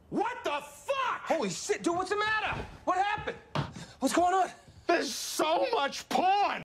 What the fuck? Holy shit, dude, what's the matter? What happened? What's going on? There's so much porn!